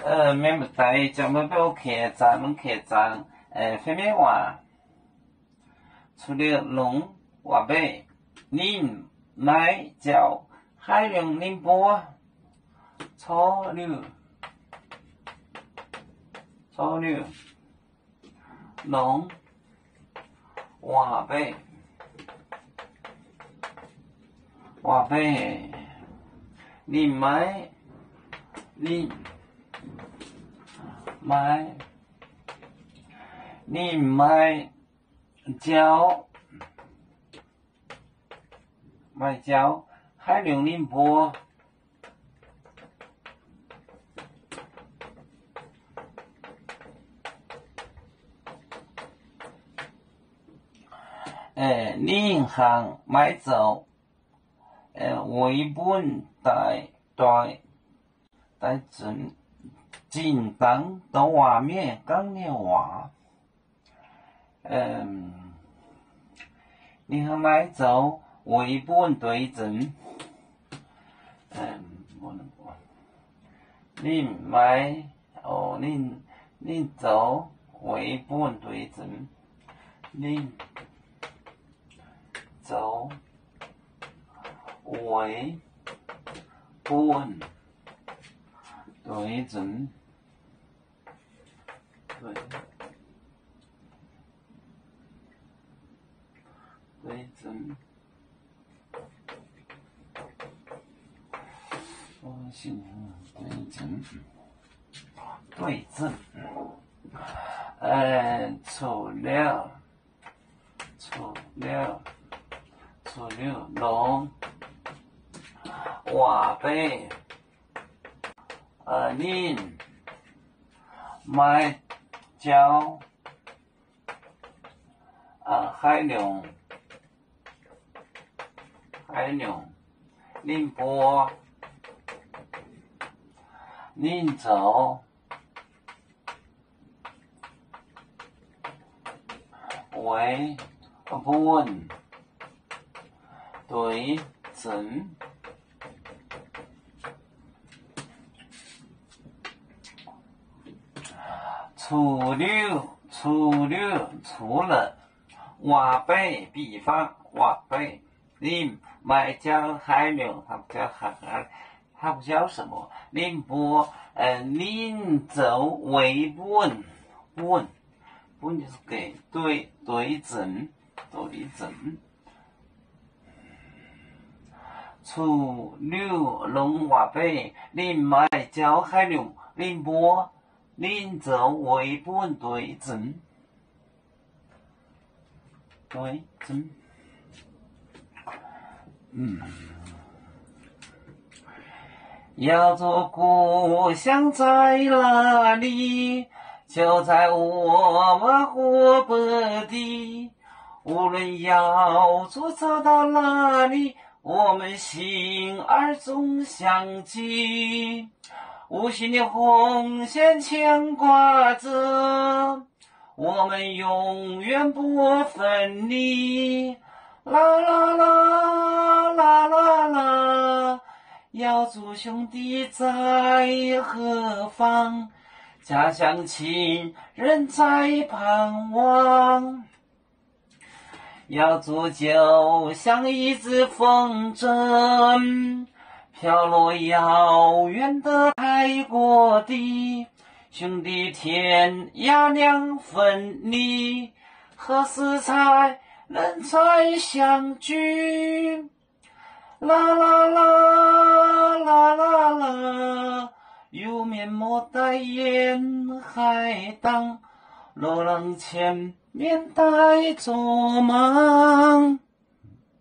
免不在，将要被我客栈，分别话，除了龙话马，恁买叫海量恁波，初六，龙话马，恁买叫海量恁波。恁行买走，为本带进当到外面讲的话，恁行买走为本对准，恁走为本对准，恁走为本对准，对准，对准，除了龙话马，恁买叫海量恁波，恁走为本对准，除了话马，比方话马，恁买叫海量，它不叫什么？恁波，恁走为本就是给对准。除了龙话马，恁买叫海量，恁波，恁走为本对准。要做故乡在哪里？就在我们湖北地。无论要做走到哪里，我们心儿总相系。无形的红线牵挂着，我们永远不分离。啦啦啦啦啦啦，要做兄弟在何方？家乡亲人在盼望。要做就像一只风筝，飘落遥远的海国地。兄弟天涯两分离，何时才能再相聚？啦啦啦啦啦啦，有面莫待沿海荡，罗浪前面带着忙。